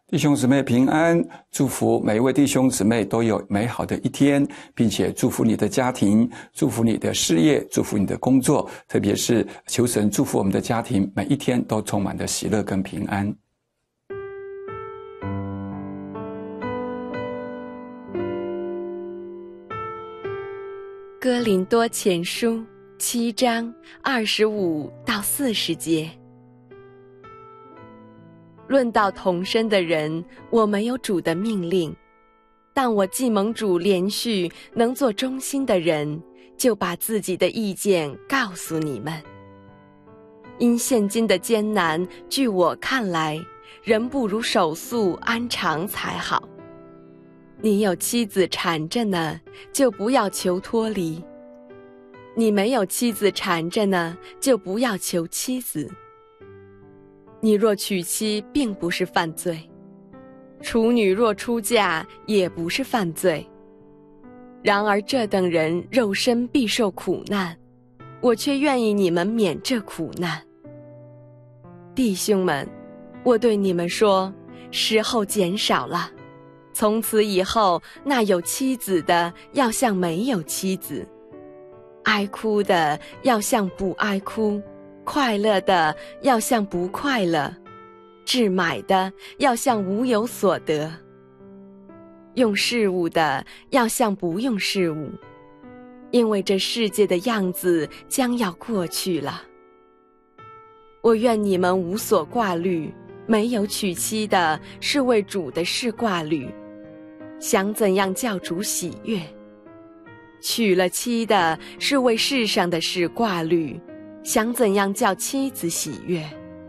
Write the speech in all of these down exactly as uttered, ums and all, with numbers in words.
弟兄姊妹平安，祝福每一位弟兄姊妹都有美好的一天，并且祝福你的家庭，祝福你的事业，祝福你的工作，特别是求神祝福我们的家庭，每一天都充满了喜乐跟平安。 哥林多前书七章二十五到四十节。论到同身的人，我没有主的命令，但我既蒙主连续能做忠心的人，就把自己的意见告诉你们。因现今的艰难，据我看来，人不如手速安常才好。你有妻子缠着呢，就不要求脱离；你没有妻子缠着呢，就不要求妻子。你若娶妻，并不是犯罪；处女若出嫁，也不是犯罪。然而这等人肉身必受苦难，我却愿意你们免这苦难。弟兄们，我对你们说，时候减少了，从此以后，那有妻子的要像没有妻子，哀哭的要像不哀哭，快乐的要像不快乐，置买的要像无有所得，用事物的要像不用事物，因为这世界的样子将要过去了。我愿你们无所挂虑，没有娶妻的是为主的事挂虑，想怎样叫主喜悦；娶了妻的是为世上的事挂虑，想怎样叫妻子喜悦。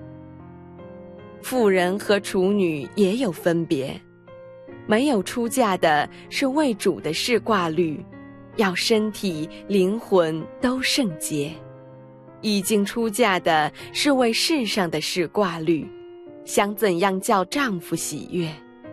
妇人和处女也有分别，没有出嫁的是为主的事挂虑，要身体灵魂都圣洁；已经出嫁的是为世上的事挂虑，想怎样叫丈夫喜悦。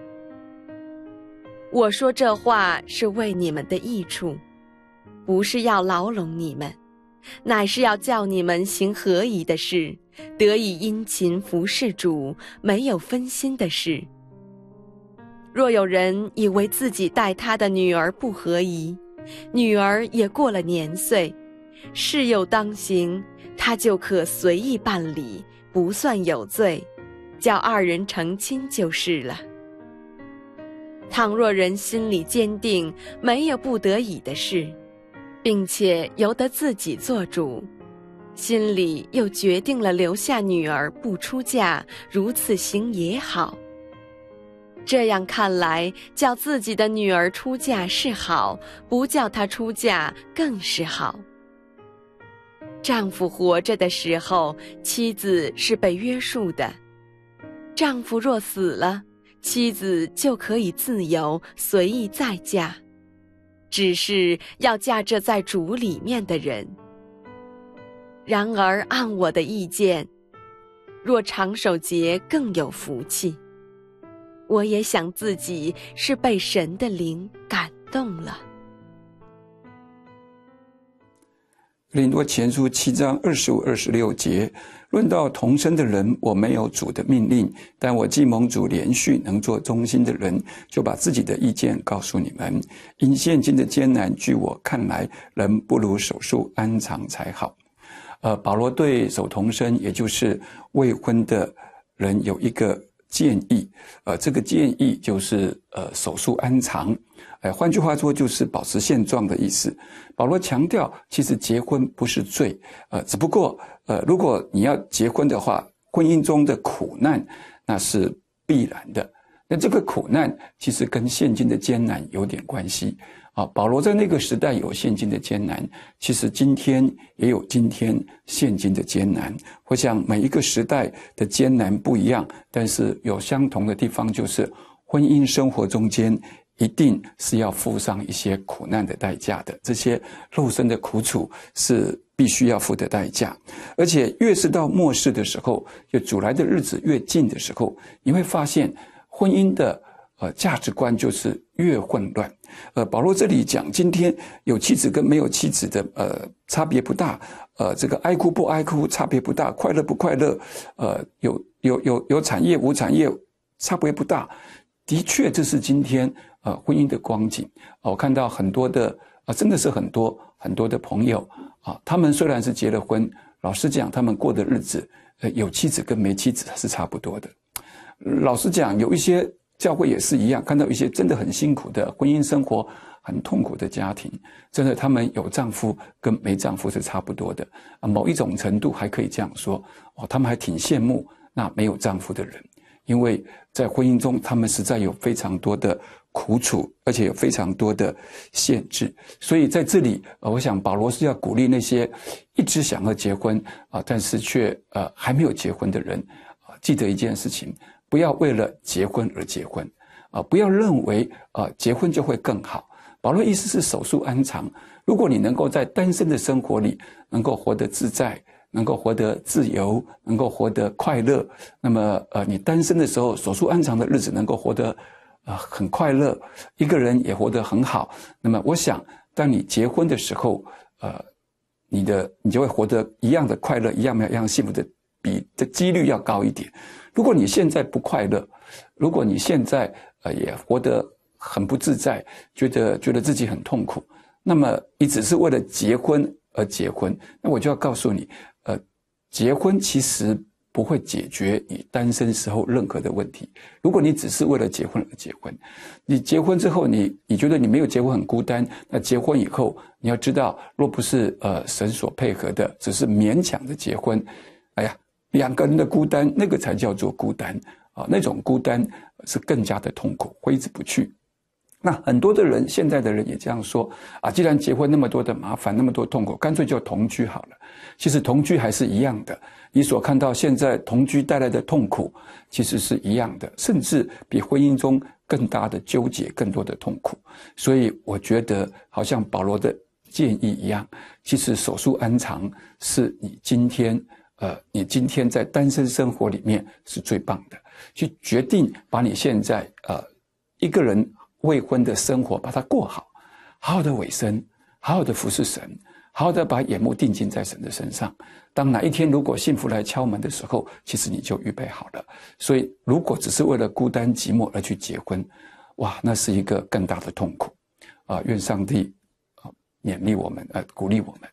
我说这话是为你们的益处，不是要牢笼你们，乃是要叫你们行合宜的事，得以殷勤服侍主，没有分心的事。若有人以为自己待他的女儿不合宜，女儿也过了年岁，事有当行，他就可随意办理，不算有罪，叫二人成亲就是了。倘若人心里坚定，没有不得已的事，并且由得自己做主，心里又决定了留下女儿不出嫁，如此行也好。这样看来，叫自己的女儿出嫁是好，不叫她出嫁更是好。丈夫活着的时候，妻子是被约束的；丈夫若死了，妻子就可以自由随意再嫁，只是要嫁这在主里面的人。然而按我的意见，若长守节更有福气。我也想自己是被神的灵感动了。 哥林多前书七章二十五、二十六节，论到同身的人，我没有主的命令，但我既蒙主连续能做忠心的人，就把自己的意见告诉你们。因现今的艰难，据我看来，人不如手术安常才好。呃，保罗对守同身，也就是未婚的人有一个建议，呃，这个建议就是呃手术安常，呃，换句话说就是保持现状的意思。保罗强调，其实结婚不是罪，呃，只不过呃，如果你要结婚的话，婚姻中的苦难那是必然的。那这个苦难其实跟现今的艰难有点关系啊。保罗在那个时代有现今的艰难，其实今天也有今天现今的艰难。我想每一个时代的艰难不一样，但是有相同的地方，就是婚姻生活中间一定是要付上一些苦难的代价的，这些肉身的苦楚是必须要付的代价。而且越是到末世的时候，就主来的日子越近的时候，你会发现婚姻的呃价值观就是越混乱。呃，保罗这里讲，今天有妻子跟没有妻子的呃差别不大，呃，这个爱哭不爱哭差别不大，快乐不快乐，呃，有有有有产业无产业差别不大。的确，这是今天呃婚姻的光景。我看到很多的啊，真的是很多很多的朋友啊，他们虽然是结了婚，老实讲，他们过的日子，呃，有妻子跟没妻子是差不多的。老实讲，有一些教会也是一样，看到一些真的很辛苦的婚姻生活，很痛苦的家庭，真的他们有丈夫跟没丈夫是差不多的啊，某一种程度还可以这样说哦，他们还挺羡慕那没有丈夫的人，因为在婚姻中他们实在有非常多的苦楚，而且有非常多的限制。所以在这里，呃，我想保罗是要鼓励那些一直想要结婚啊，但是却呃还没有结婚的人啊，记得一件事情，不要为了结婚而结婚啊，不要认为啊结婚就会更好。保罗意思是守束安常，如果你能够在单身的生活里能够活得自在，能够活得自由，能够活得快乐，那么呃你单身的时候守束安常的日子能够活得呃很快乐，一个人也活得很好，那么我想当你结婚的时候，呃你的你就会活得一样的快乐，一样一样幸福的，比的几率要高一点。如果你现在不快乐，如果你现在呃也活得很不自在，觉得觉得自己很痛苦，那么你只是为了结婚而结婚，那我就要告诉你，呃，结婚其实不会解决你单身时候任何的问题。如果你只是为了结婚而结婚，你结婚之后你你觉得你没有结婚很孤单，那结婚以后你要知道，若不是呃神所配合的，只是勉强的结婚，哎呀，两个人的孤单，那个才叫做孤单啊，那种孤单是更加的痛苦，挥之不去。那很多的人，现在的人也这样说啊，既然结婚那么多的麻烦，那么多痛苦，干脆就同居好了。其实同居还是一样的，你所看到现在同居带来的痛苦其实是一样的，甚至比婚姻中更大的纠结，更多的痛苦。所以我觉得好像保罗的建议一样，其实守束安常是你今天呃，你今天在单身生活里面是最棒的，去决定把你现在呃一个人未婚的生活把它过好，好好的委身，好好的服侍神，好好的把眼目定睛在神的身上。当哪一天如果幸福来敲门的时候，其实你就预备好了。所以如果只是为了孤单寂寞而去结婚，哇，那是一个更大的痛苦啊、呃！愿上帝啊、呃、勉励我们，呃，鼓励我们。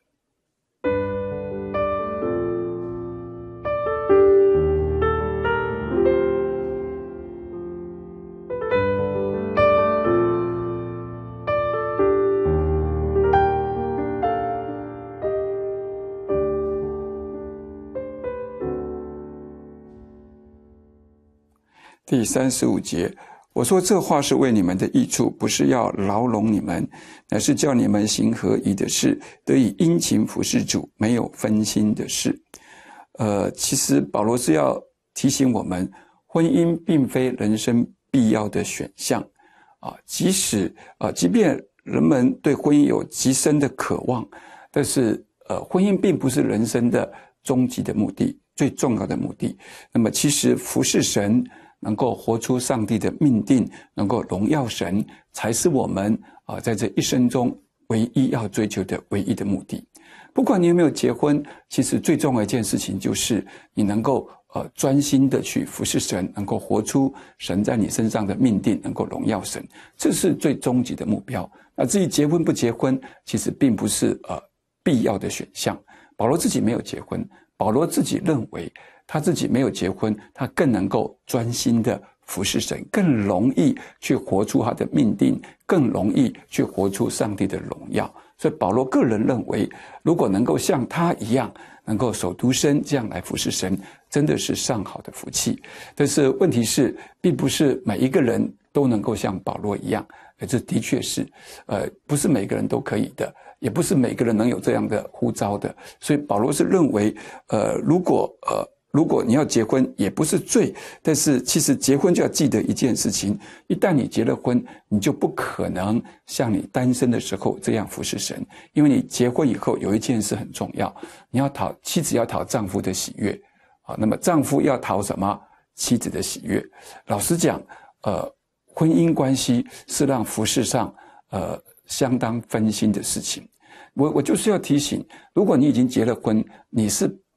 第三十五节，我说这话是为你们的益处，不是要牢笼你们，乃是叫你们行合宜的事，得以殷勤服侍主，没有分心的事。呃，其实保罗是要提醒我们，婚姻并非人生必要的选项啊。即使啊，即便人们对婚姻有极深的渴望，但是呃，婚姻并不是人生的终极的目的，最重要的目的。那么，其实服侍神，能够活出上帝的命定，能够荣耀神，才是我们啊在这一生中唯一要追求的唯一的目的。不管你有没有结婚，其实最重要的一件事情就是你能够呃专心的去服侍神，能够活出神在你身上的命定，能够荣耀神，这是最终极的目标。那至于结婚不结婚，其实并不是呃必要的选项。保罗自己没有结婚，保罗自己认为他自己没有结婚，他更能够专心的服侍神，更容易去活出他的命定，更容易去活出上帝的荣耀。所以保罗个人认为，如果能够像他一样，能够守独身这样来服侍神，真的是上好的福气。但是问题是，并不是每一个人都能够像保罗一样，这的确是呃，不是每个人都可以的，也不是每个人能有这样的呼召的。所以保罗是认为呃，如果呃如果你要结婚也不是罪，但是其实结婚就要记得一件事情，一旦你结了婚，你就不可能像你单身的时候这样服侍神。因为你结婚以后有一件事很重要，你要讨妻子要讨丈夫的喜悦啊，那么丈夫要讨什么？妻子的喜悦。老实讲呃婚姻关系是让服侍上呃相当分心的事情。我我就是要提醒，如果你已经结了婚，你是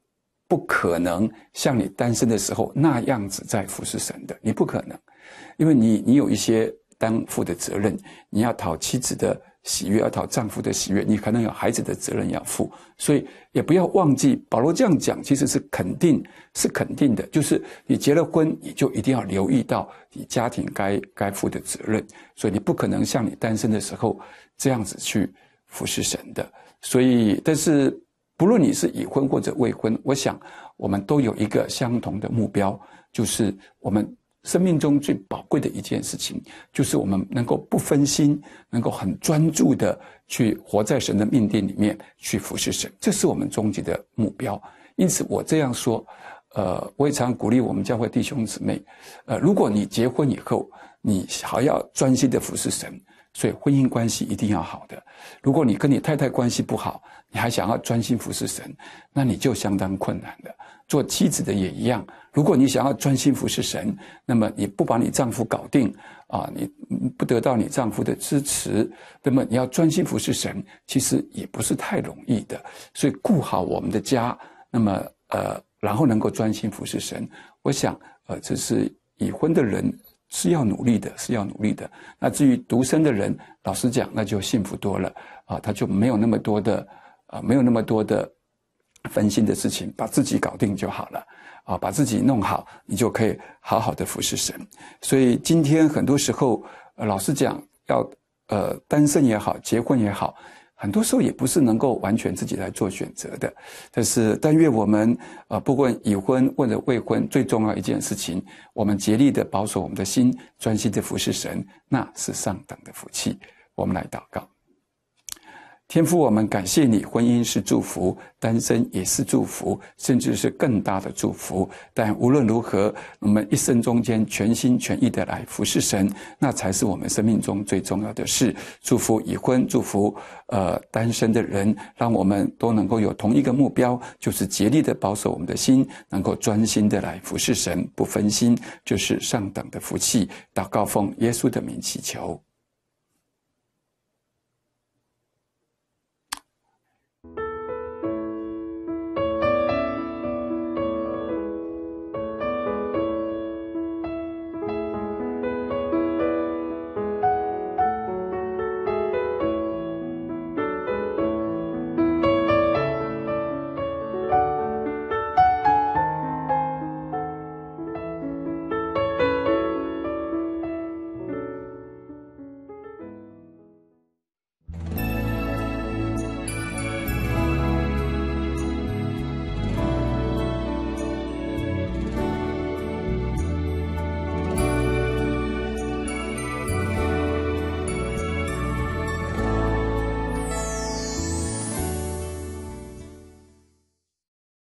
不可能像你单身的时候那样子在服侍神的，你不可能，因为你你有一些担负的责任，你要讨妻子的喜悦，要讨丈夫的喜悦，你可能有孩子的责任要负，所以也不要忘记，保罗这样讲其实是肯定，是肯定的，就是你结了婚，你就一定要留意到你家庭该该负的责任，所以你不可能像你单身的时候这样子去服侍神的。所以，但是不论你是已婚或者未婚，我想我们都有一个相同的目标，就是我们生命中最宝贵的一件事情，就是我们能够不分心，能够很专注的去活在神的命定里面，去服侍神，这是我们终极的目标。因此我这样说，呃，我也常鼓励我们教会弟兄姊妹，呃，如果你结婚以后，你还要专心的服侍神，所以婚姻关系一定要好的。如果你跟你太太关系不好，你还想要专心服侍神，那你就相当困难的。做妻子的也一样，如果你想要专心服侍神，那么你不把你丈夫搞定啊，你不得到你丈夫的支持，那么你要专心服侍神，其实也不是太容易的。所以顾好我们的家，那么呃，然后能够专心服侍神，我想呃，这是已婚的人是要努力的，是要努力的。那至于独身的人，老实讲，那就幸福多了啊，他就没有那么多的啊，没有那么多的分心的事情，把自己搞定就好了啊，把自己弄好，你就可以好好的服侍神。所以今天很多时候，呃、老实讲，要呃单身也好，结婚也好，很多时候也不是能够完全自己来做选择的。但是但愿我们呃不管已婚或者未婚，最重要一件事情，我们竭力的保守我们的心，专心的服侍神，那是上等的福气。我们来祷告。天父，我们感谢你，婚姻是祝福，单身也是祝福，甚至是更大的祝福。但无论如何，我们一生中间全心全意的来服侍神，那才是我们生命中最重要的事。祝福已婚，祝福呃单身的人，让我们都能够有同一个目标，就是竭力的保守我们的心，能够专心的来服侍神，不分心，就是上等的福气。祷告奉耶稣的名祈求，